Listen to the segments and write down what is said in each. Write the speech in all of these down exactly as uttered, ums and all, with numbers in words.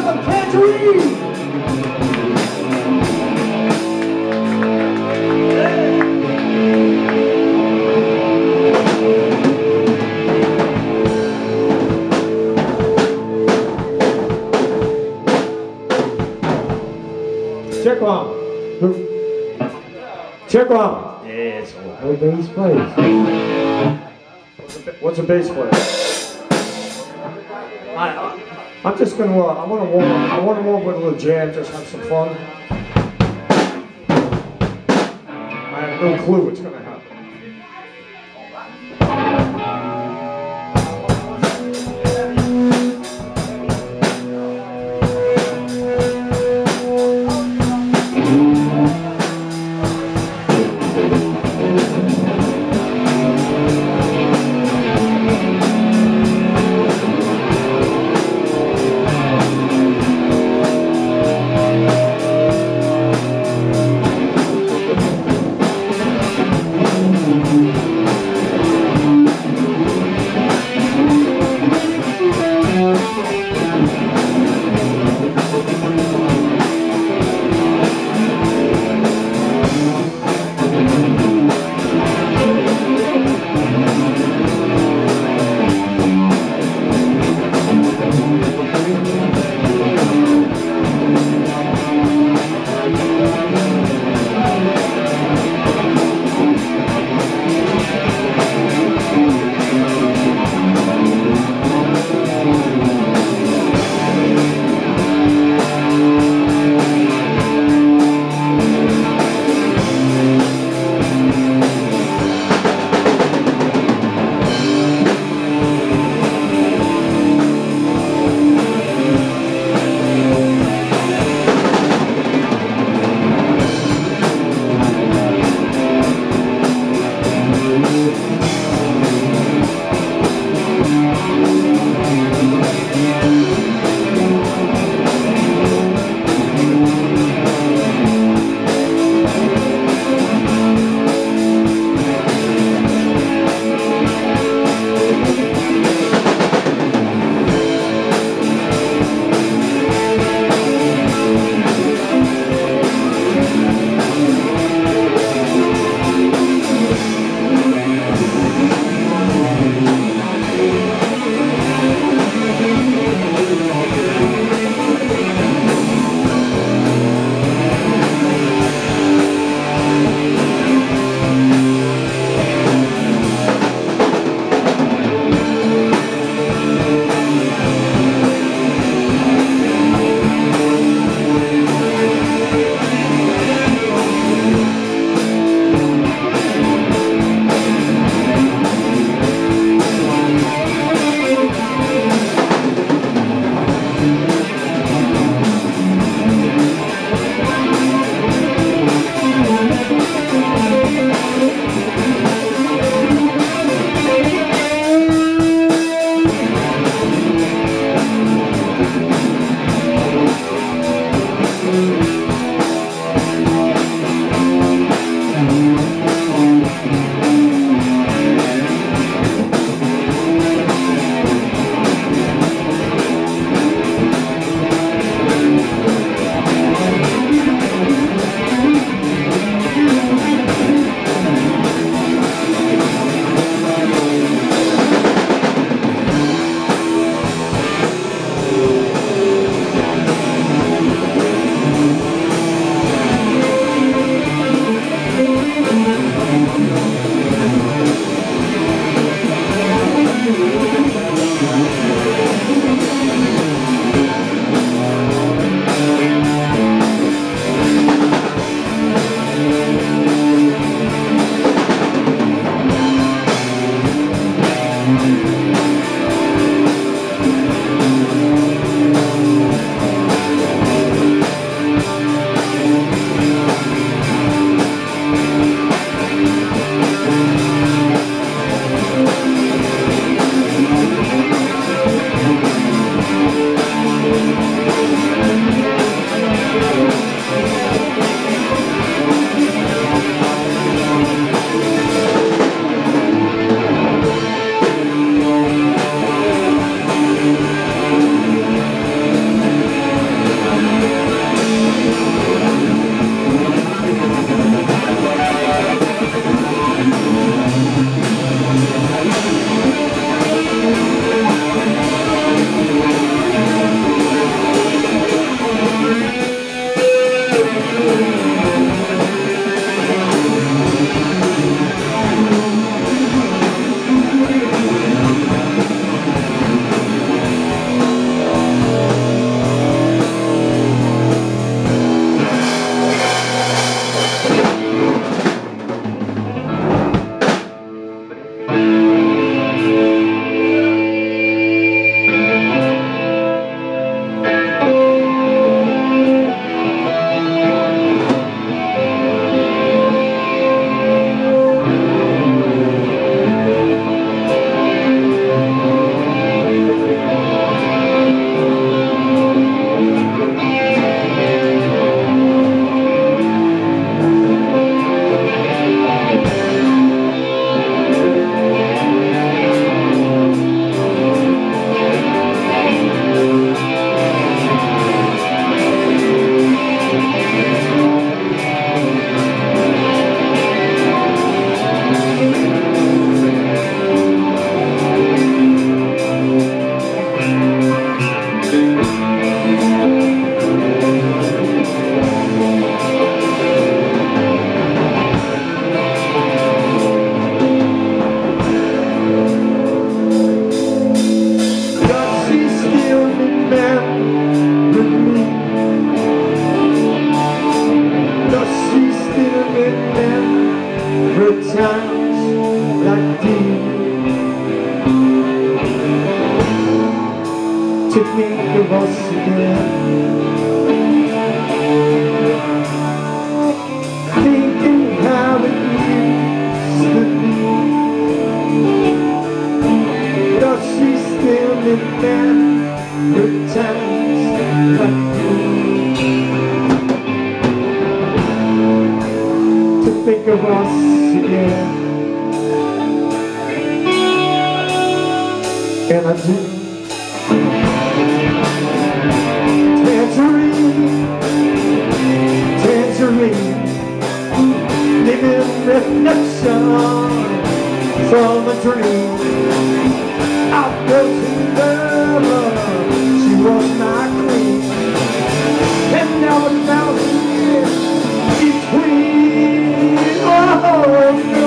some tangerine. Check one. Check one. Yes. Hey, bass plays. What's a bass player? I, I, I'm just gonna. Uh, I want to warm. I want to warm with a little jam. Just have some fun. I have no clue what's gonna happen. again. Thinking how it used to be. Does she still remember times like you? To think of us again. And I do. Tangerine, tangerine, living reflection from a dream. I was in love, she was my queen, and now a thousand years between. Oh no.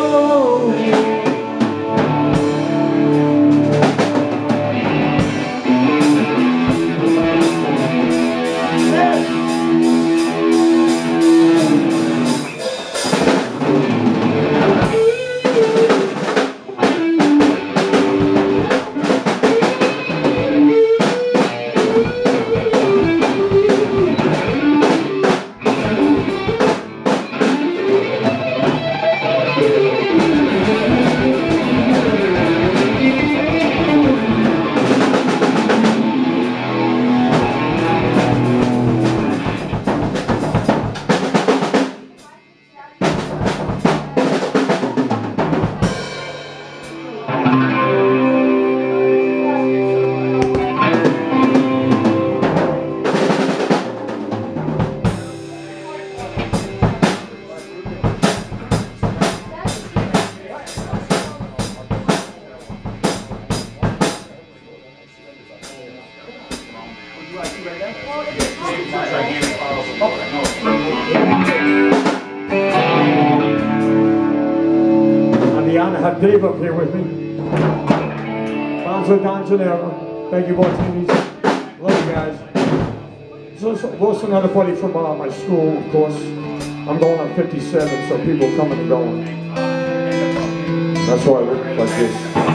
I'm the honor to have Dave up here with me. Bonzo Don Gennaro. Thank you, Martinis. Love you guys. So, so, also another buddy from uh, my school, of course. I'm going on fifty-seven, so people coming and going. That's why I look like this.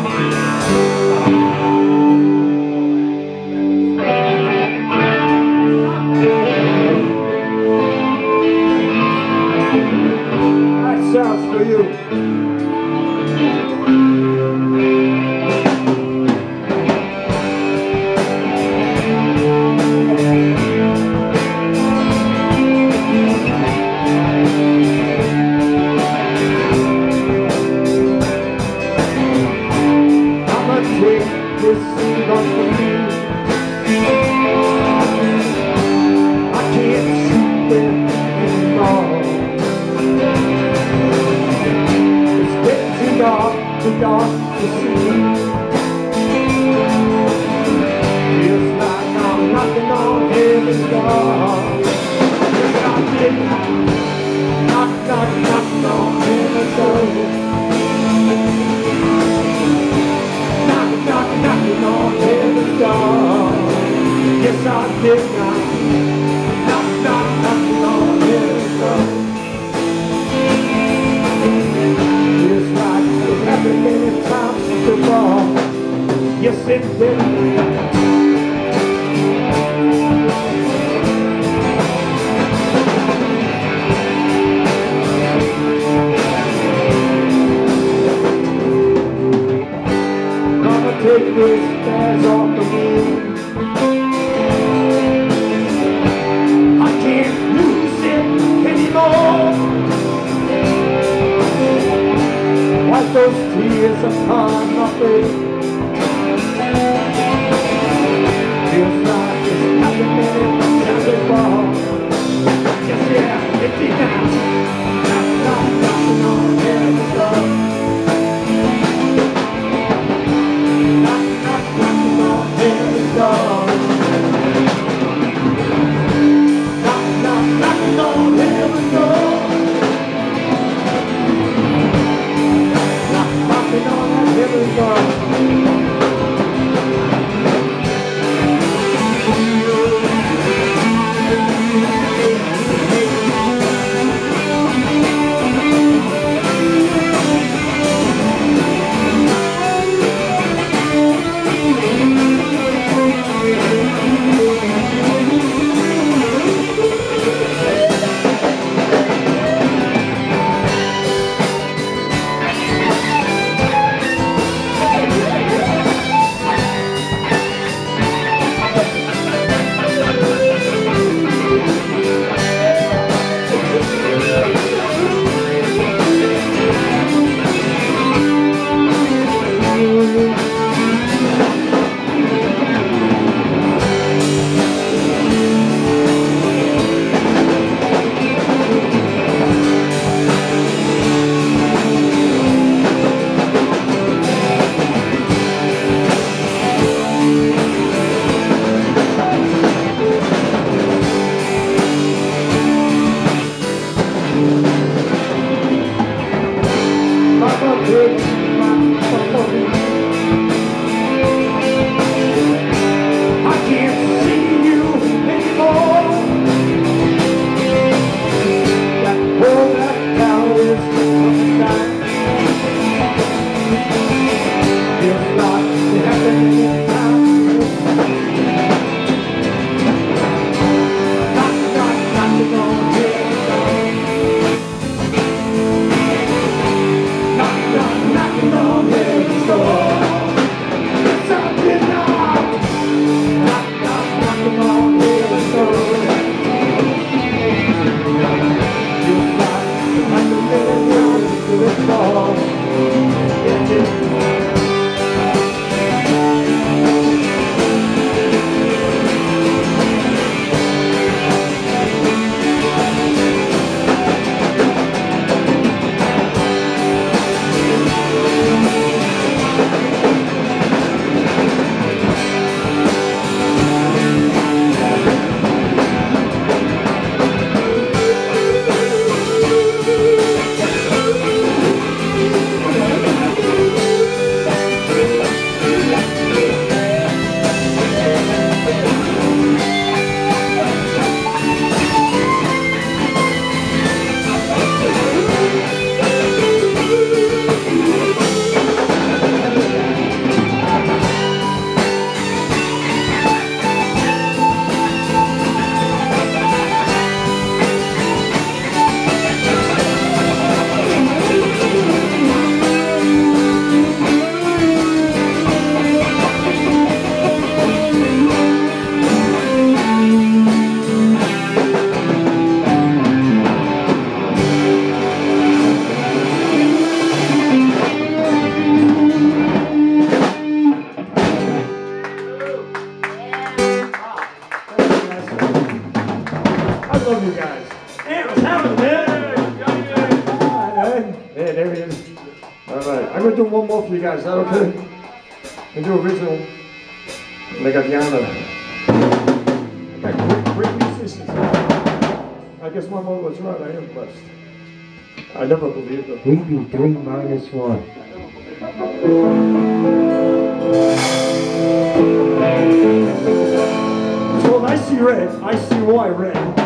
Sounds for you. I'ma take this run from you. I can't see them anymore. Too dark to see. Feels like I'm knocking on heaven's door. Yes, I did. Knock, knock, knocking on heaven's door. Knock, knock, knocking on heaven's door. Yes, I did. Knock, knock, knocking on heaven's door. Many times to wrong. Yes, it did. Mama, take those scars off of me. I can't lose it anymore. Wipe those tears upon my face. guys. I love you guys. Yeah, what's happening, man? All right, man. Yeah, there he is. All right, I'm gonna do one more for you guys. Is that okay? I'm gonna do original. And I got Yana. I got great, great musicians. I guess my mom was right. I am blessed. I never believed it. We do three minus one. So when I see red, I see why red.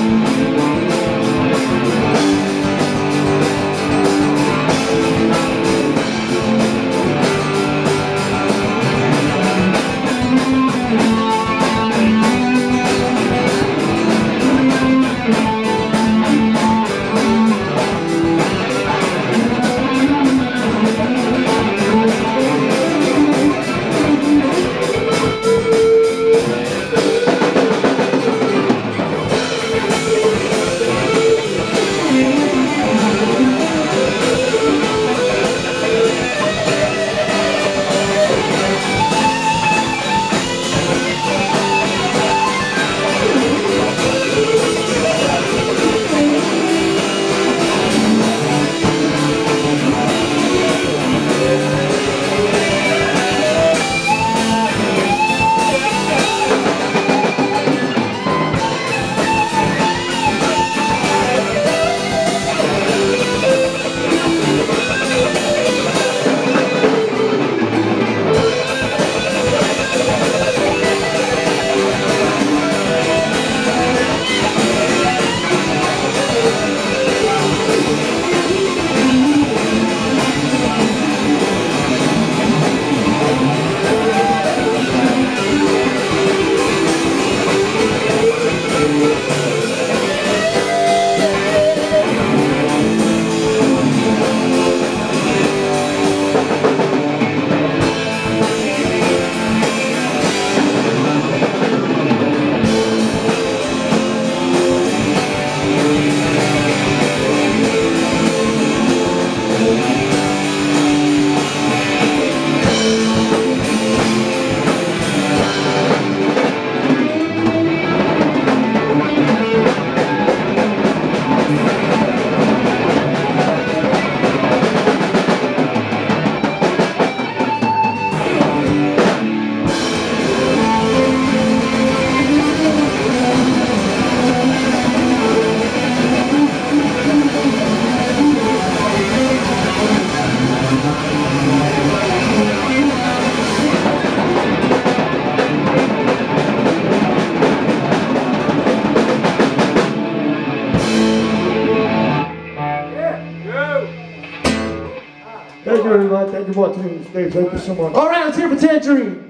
Thank you very much. Thank you for watching. Thank you so much. All right, let's hear for Tangerine.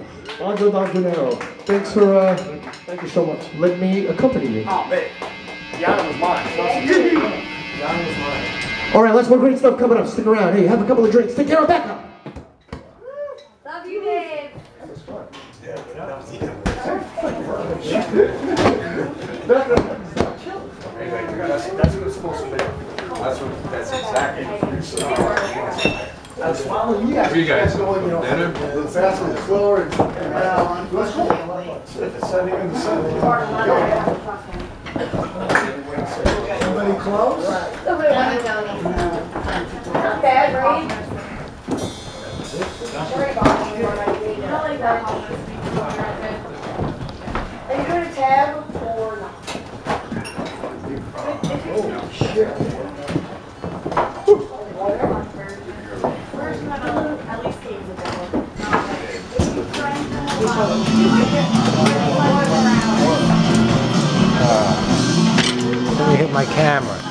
Andre D'Antonello. Thanks for, uh, thank you so much. Let me accompany you. Oh, man. Yana was mine. Yana was mine. All right, lots more great stuff coming up. Stick around. Hey, have a couple of drinks. Take care of Becca. Love you, Dave. That was fun. Yeah, that was that's, that's what it's supposed to be. That's what, that's exactly. That's following you guys. Where you guys going, you know, dinner? the faster, the slower, and well, let's go. It's setting in the sun. Somebody close? Somebody want to donate. Not bad, right? Sorry about you. Are you doing a tab or not? Oh, shit. Let me hit my camera.